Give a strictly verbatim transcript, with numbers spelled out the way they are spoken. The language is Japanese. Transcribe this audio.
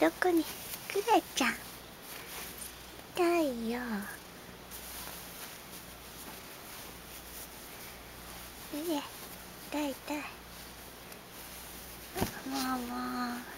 どこにクレちゃん痛いよ。うれ痛い痛い。もうもう